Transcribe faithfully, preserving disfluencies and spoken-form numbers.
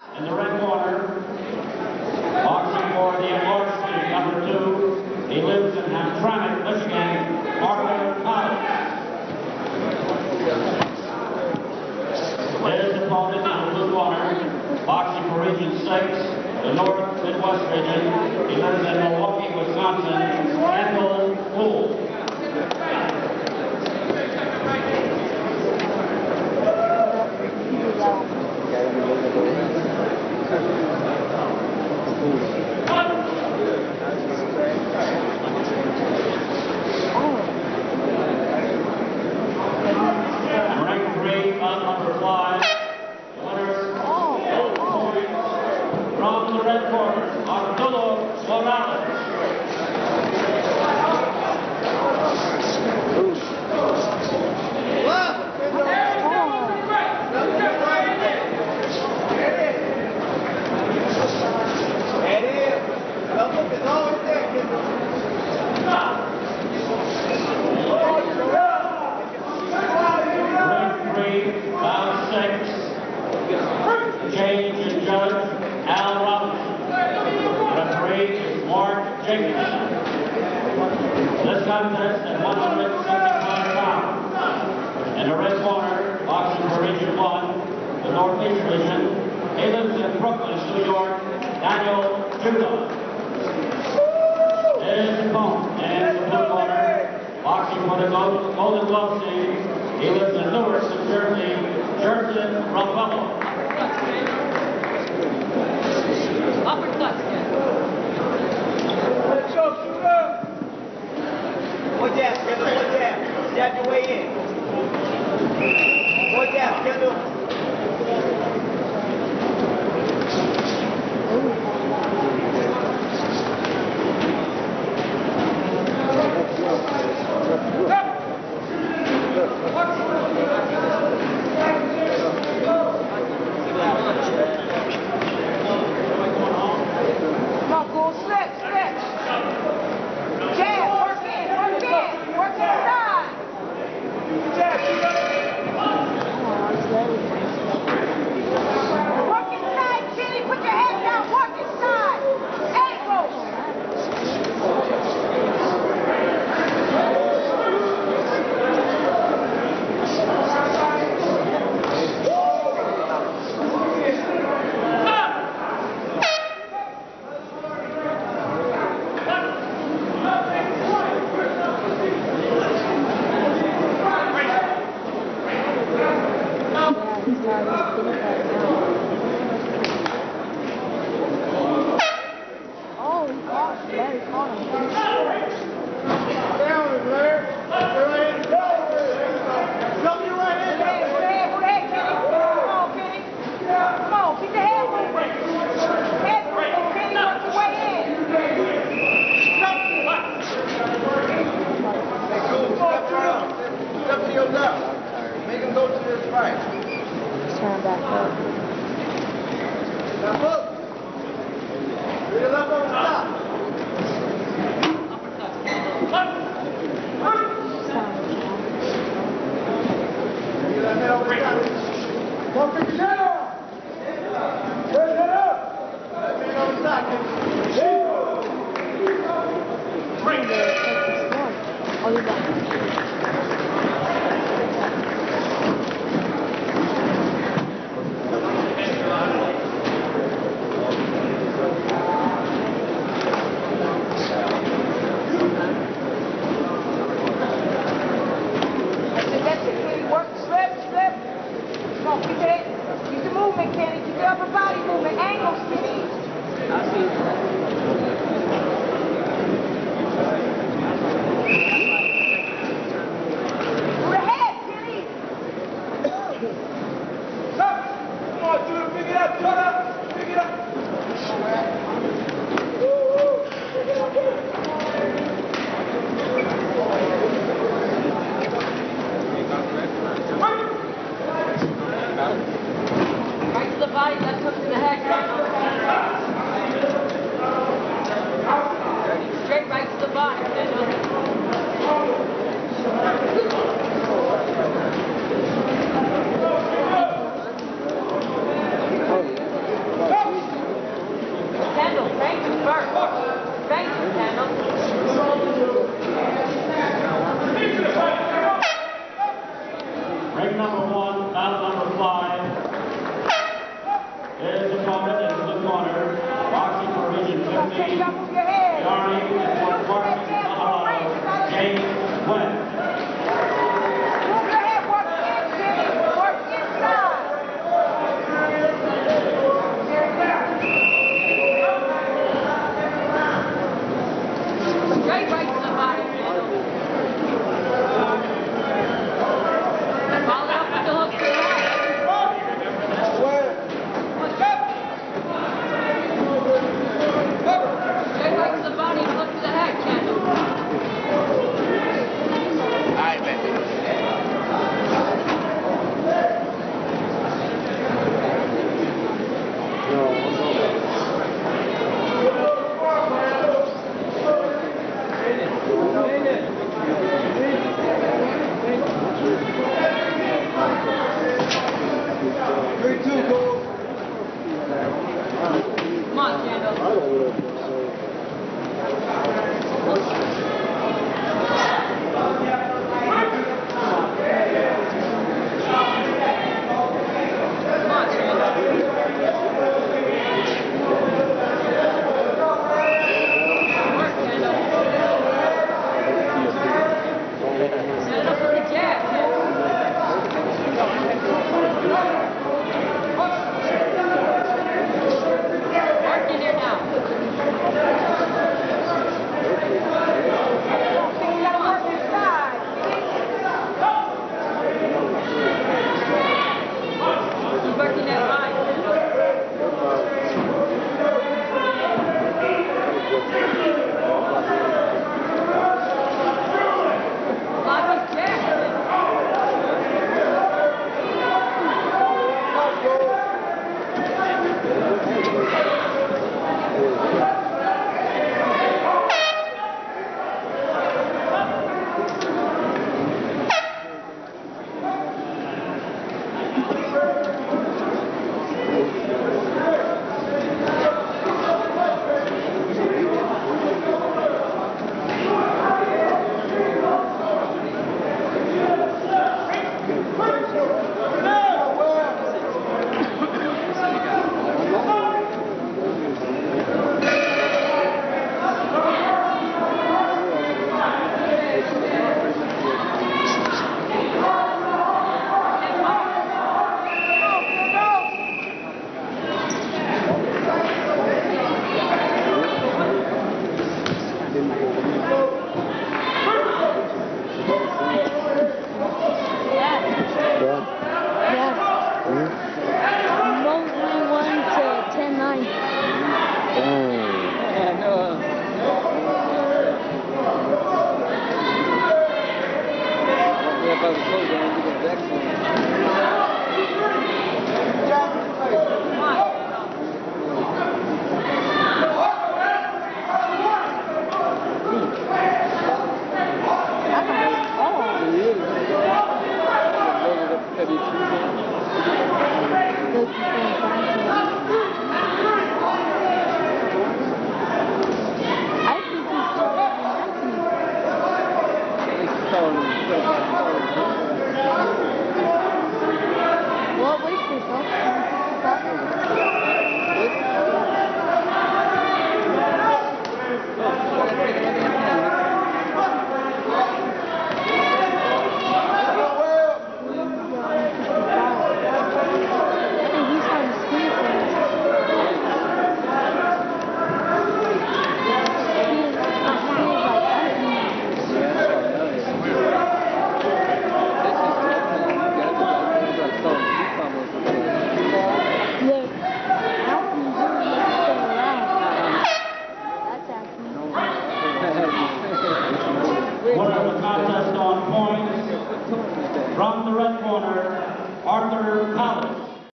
In the red corner, boxing for the enlarged team, number two. He lives in Hamtramck, Michigan, Arthur Palac. His opponent in the blue corner, boxing for Region six, the North Midwest region. He lives in Milwaukee, Wisconsin, Kendall, Gould. Rank three, on number five, winners, points from the red corner, Arturo Morales. Change in judge, Al Robinson. Referee is Mark Jacobs. This contest at one hundred seventy-five pounds. In the red corner, boxing for Region one, the Northeast region. He lives in Brooklyn, New York, Daniel Judah. His opponent in the blue corner, boxing for the Golden Glove team. He lives in Newark, New Jersey, Jerson Ravello. Uppercut. Let's go, shoot up. One jab, Kendall, one jab. Jab your way in. One jab, Kendall. Make him go to his right. Turn back up. Now look. Read it up on top. Don't pick your head up. Turn it up. Let me know the top. Bring the Oh, you're back. If I was close, I would have